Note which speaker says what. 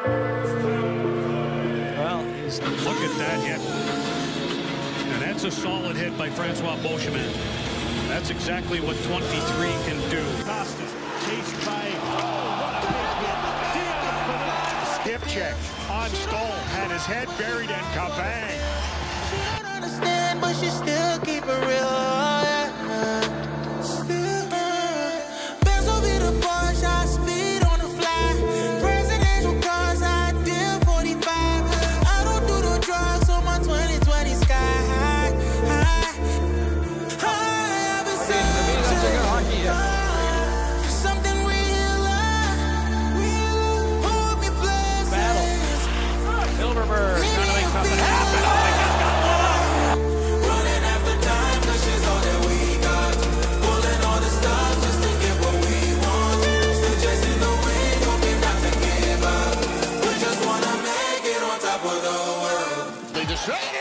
Speaker 1: Well, look at that hit. And that's a solid hit by Francois Beauchemin. That's exactly what 23 can do.
Speaker 2: Costa chased by, what a big hit. Skip check on Stoll, had his head buried and kabang.
Speaker 3: She don't understand, but she still keep it real. Benz over the Porsche, high speed on the fly. Presidential cars, ideal 45. I don't do the drugs on my 2020 sky high. I've been searching for something real. Hold me blessings.
Speaker 1: Silverberg trying to make something happen. Oh, he just got one.
Speaker 3: Running after time, 'cause she's all that we got. Pulling all the stops just to get what we want. Still chasing the wind, hoping not to give up. We just wanna make it on top of the world.
Speaker 2: They destroyed it.